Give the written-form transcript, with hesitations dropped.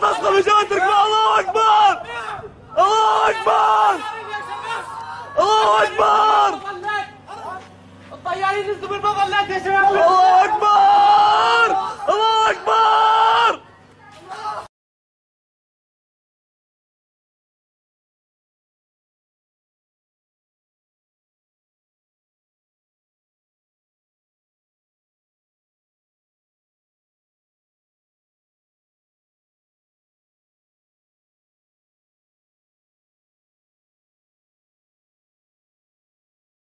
تصل بجبهة تركمان. الله أكبر الله أكبر الله أكبر. الطيارين نزلوا بالمظلات يا شباب. الله أكبر.